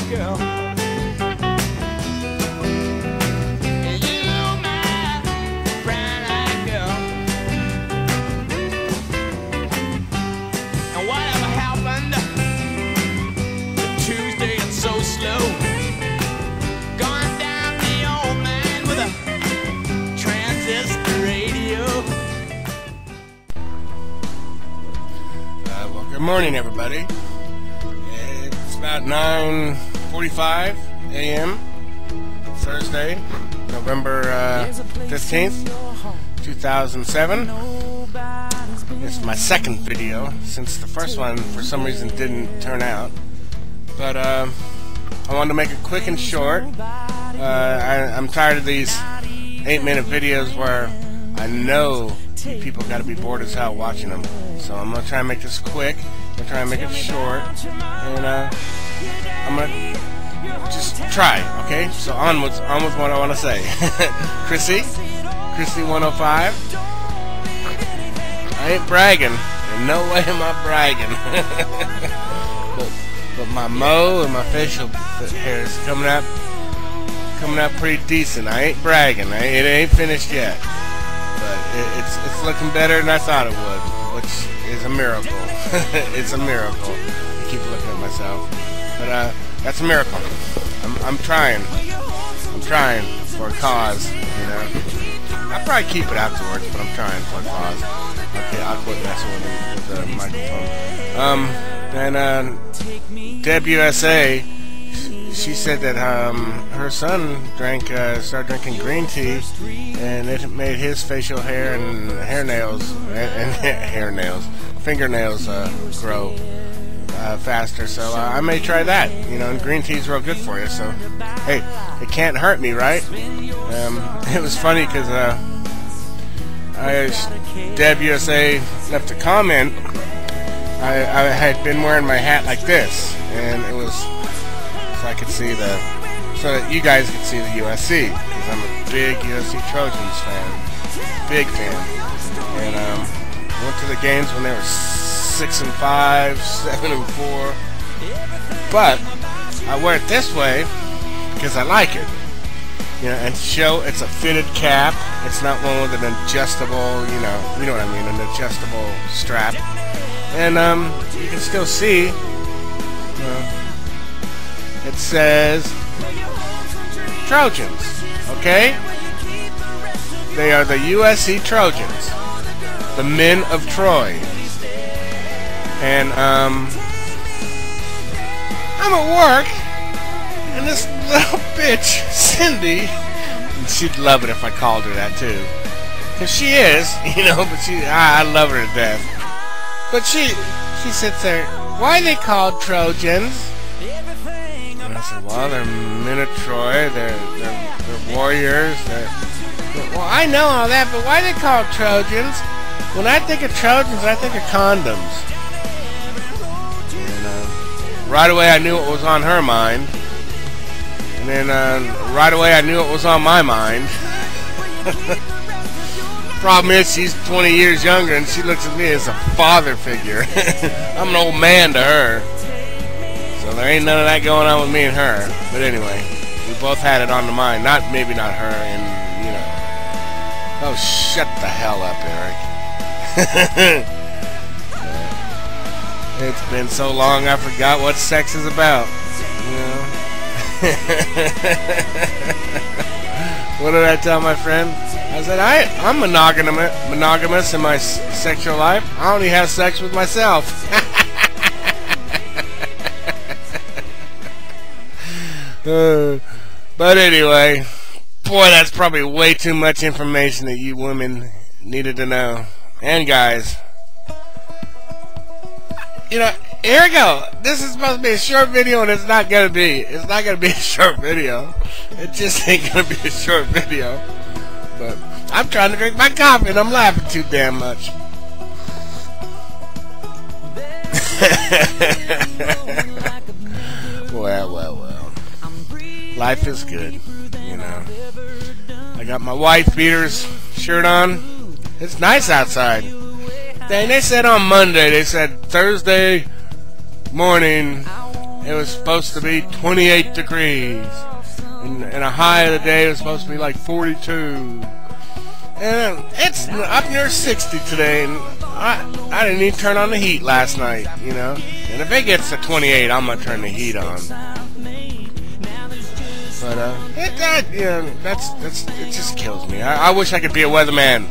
girl. You, my brown-eyed girl. And whatever happened to Tuesday, it's so slow. Going down the old man with a transistor radio. Well, good morning, everybody. It's about 9:45 a.m. Thursday, November 15th, 2007. It's my second video since the first one, for some reason, didn't turn out. But I wanted to make it quick and short. I'm tired of these 8-minute videos where I know people got to be bored as hell watching them. So I'm going to try and make this quick. I'm going to try and make it short. And I'm going to just try, okay? So on with what I want to say. Chrissy 105. I ain't bragging. In no way am I bragging. but my mo and my facial hair is coming up pretty decent. I ain't bragging. It ain't finished yet. But it's looking better than I thought it would, which is a miracle. It's a miracle. I keep looking at myself, but that's a miracle. I'm trying. I'm trying for a cause, you know. I'll probably keep it afterwards, but I'm trying for a cause. Okay, I'll quit messing with the microphone. Then Deb USA, she said that her son started drinking green tea, and it made his facial hair and fingernails grow faster. So I may try that. You know, and green tea's real good for you. So hey, it can't hurt me, right? It was funny because Deb USA left a comment. I had been wearing my hat like this, and it was so I could see so that you guys could see the USC, because I'm a big USC Trojans fan, big fan, and went to the games when they were 6-5, 7-4, but I wear it this way because I like it, you know, and to show it's a fitted cap. It's not one with an adjustable, you know what I mean, an adjustable strap, and you can still see. It says Trojans, okay? They are the USC Trojans, the men of Troy. And I'm at work, and this little bitch, Cindy, and she'd love it if I called her that too, because she is, you know, but I love her to death. But she sits there, why are they called Trojans? And I said, well, they're men of Troy, they're warriors, well, I know all that, but why are they called Trojans? When I think of Trojans, I think of condoms. And right away I knew it was on her mind. And then right away I knew it was on my mind. Problem is, she's 20 years younger, and she looks at me as a father figure. I'm an old man to her. So there ain't none of that going on with me and her. But anyway, we both had it on the mind. Maybe not her, and you know. Oh, shut the hell up, Eric. It's been so long I forgot what sex is about. You know? What did I tell my friend? I said, I'm monogamous in my sexual life. I only have sex with myself. But anyway, boy, that's probably way too much information that you women needed to know. And guys. You know, here we go. This is supposed to be a short video, and it's not gonna be. It's not gonna be a short video. It just ain't gonna be a short video. But I'm trying to drink my coffee, and I'm laughing too damn much. Well. Life is good, you know. I got my wife beaters shirt on. It's nice outside. Dang, they said on Monday, they said Thursday morning it was supposed to be 28 degrees. And a high of the day was supposed to be like 42. And it's up near 60 today, and I didn't even turn on the heat last night, you know. And if it gets to 28, I'm gonna turn the heat on. But it just kills me. I wish I could be a weatherman.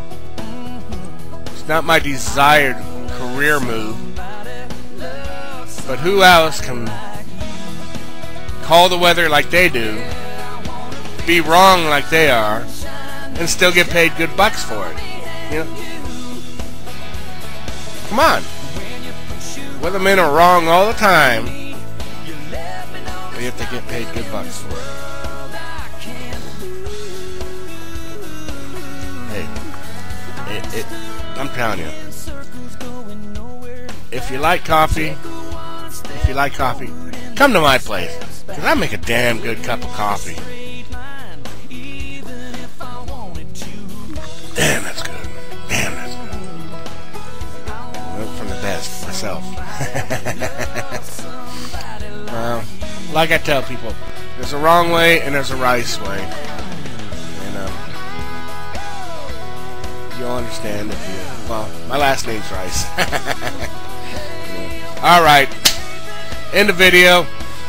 It's not my desired career move. But who else can call the weather like they do, be wrong like they are, and still get paid good bucks for it? You know? Come on. Weathermen are wrong all the time, but yet they get paid good bucks for it. Hey, I'm telling you, if you like coffee, come to my place, because I make a damn good cup of coffee. Damn, that's good. Damn, that's good. Milk from the best, myself. Well, like I tell people, there's a wrong way and there's a right way. And you'll understand if you... Well, my last name's Rice. Alright. End the video.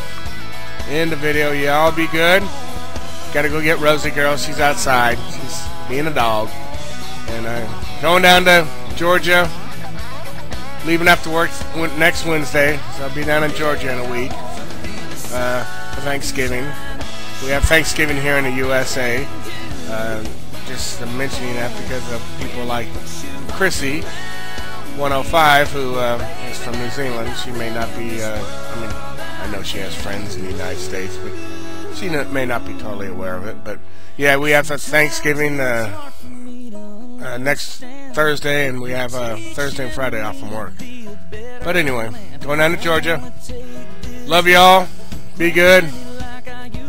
Y'all be good. Gotta go get Rosie girl. She's outside. She's being a dog. And going down to Georgia. Leaving after work next Wednesday. So I'll be down in Georgia in a week. For Thanksgiving. We have Thanksgiving here in the USA. Just mentioning that because of people like Chrissy 105, who is from New Zealand. She may not be, I know she has friends in the United States, but she may not be totally aware of it. But yeah, we have Thanksgiving next Thursday, and we have Thursday and Friday off from work. But anyway, going down to Georgia. Love y'all. Be good.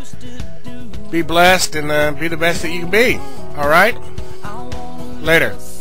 Be blessed, and be the best that you can be. Alright? Later.